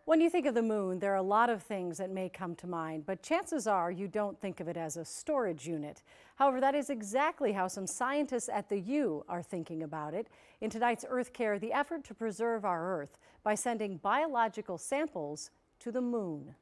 When you think of the moon, there are a lot of things that may come to mind, but chances are you don't think of it as a storage unit. However, that is exactly how some scientists at the U are thinking about it in tonight's Earth Care, the effort to preserve our Earth by sending biological samples to the moon.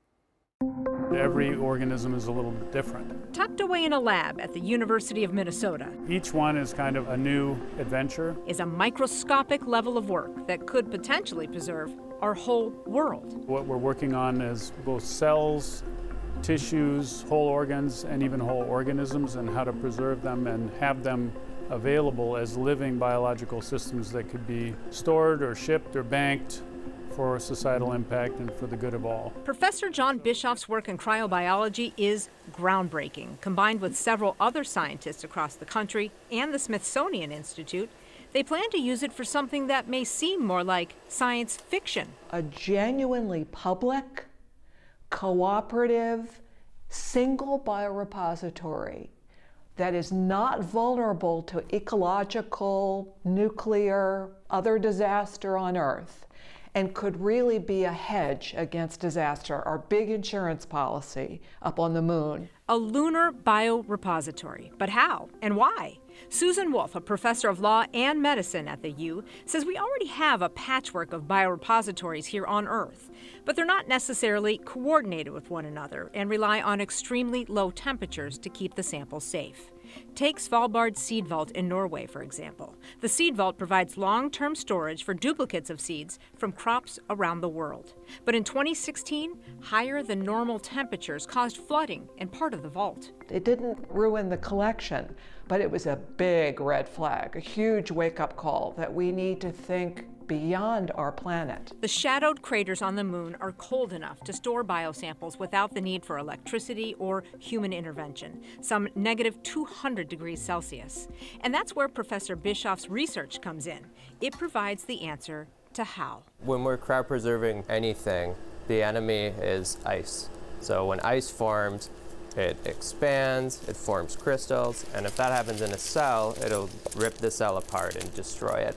Every organism is a little bit different. Tucked away in a lab at the University of Minnesota. Each one is kind of a new adventure. Is a microscopic level of work that could potentially preserve our whole world. What we're working on is both cells, tissues, whole organs, and even whole organisms, and how to preserve them and have them available as living biological systems that could be stored or shipped or banked for societal impact and for the good of all. Professor John Bischoff's work in cryobiology is groundbreaking. Combined with several other scientists across the country and the Smithsonian Institute, they plan to use it for something that may seem more like science fiction. A genuinely public, cooperative, single biorepository that is not vulnerable to ecological, nuclear, other disaster on Earth, and could really be a hedge against disaster, our big insurance policy up on the moon. A lunar biorepository. But how and why? Susan Wolf, a professor of law and medicine at the U, says we already have a patchwork of biorepositories here on Earth, but they're not necessarily coordinated with one another and rely on extremely low temperatures to keep the samples safe. Take Svalbard Seed Vault in Norway, for example. The Seed Vault provides long-term storage for duplicates of seeds from crops around the world. But in 2016, higher than normal temperatures caused flooding in part of the vault. It didn't ruin the collection, but it was a big red flag, a huge wake-up call that we need to think beyond our planet. The shadowed craters on the moon are cold enough to store biosamples without the need for electricity or human intervention, some negative 200 degrees Celsius. And that's where Professor Bischoff's research comes in. It provides the answer to how. When we're cryopreserving anything, the enemy is ice. So when ice forms, it expands, it forms crystals, and if that happens in a cell, it'll rip the cell apart and destroy it.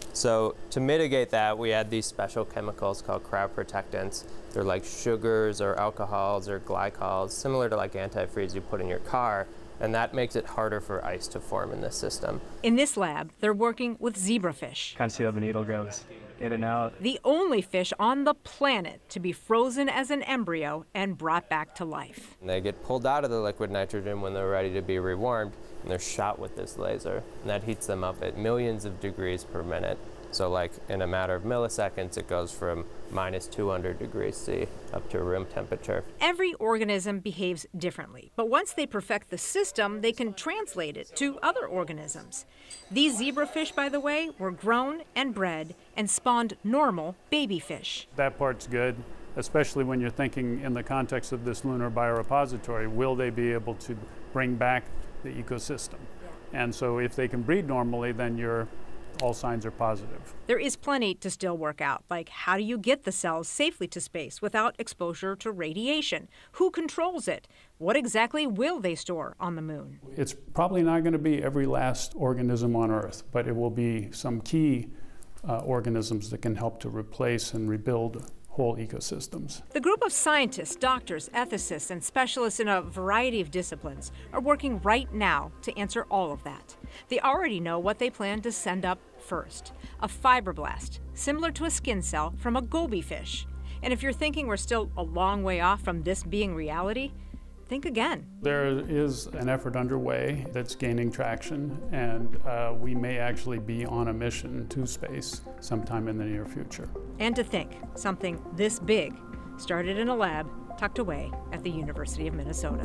So to mitigate that, we add these special chemicals called cryoprotectants. They're like sugars or alcohols or glycols, similar to like antifreeze you put in your car, and that makes it harder for ice to form in this system. In this lab, they're working with zebrafish. Kind of see how the needle goes in and out. The only fish on the planet to be frozen as an embryo and brought back to life. And they get pulled out of the liquid nitrogen when they're ready to be rewarmed, and they're shot with this laser. And that heats them up at millions of degrees per minute. So like in a matter of milliseconds, it goes from minus 200 degrees C up to room temperature. Every organism behaves differently, but once they perfect the system, they can translate it to other organisms. These zebrafish, by the way, were grown and bred and spawned normal baby fish. That part's good, especially when you're thinking in the context of this lunar biorepository. Will they be able to bring back the ecosystem? And so if they can breed normally, then all signs are positive. There is plenty to still work out, like how do you get the cells safely to space without exposure to radiation? Who controls it? What exactly will they store on the moon? It's probably not going to be every last organism on Earth, but it will be some key organisms that can help to replace and rebuild whole ecosystems. The group of scientists, doctors, ethicists, and specialists in a variety of disciplines are working right now to answer all of that. They already know what they plan to send up first, a fibroblast, similar to a skin cell from a goby fish. And if you're thinking we're still a long way off from this being reality, think again. There is an effort underway that's gaining traction, and we may actually be on a mission to space sometime in the near future. And to think something this big started in a lab tucked away at the University of Minnesota.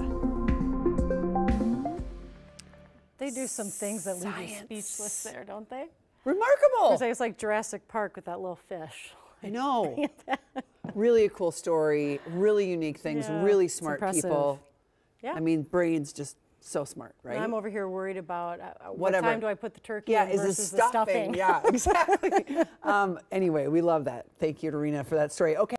They do some things that leave you speechless there, don't they? Remarkable. It's like Jurassic Park with that little fish. I know. Really a cool story, really unique things, Yeah, really it's smart impressive. people. Yeah. I mean, brains just so smart, right? And I'm over here worried about what Whatever. time do I put the turkey Yeah, in is versus the the stuffing. Yeah, exactly. Anyway, we love that. Thank you, Dorina, for that story. Okay.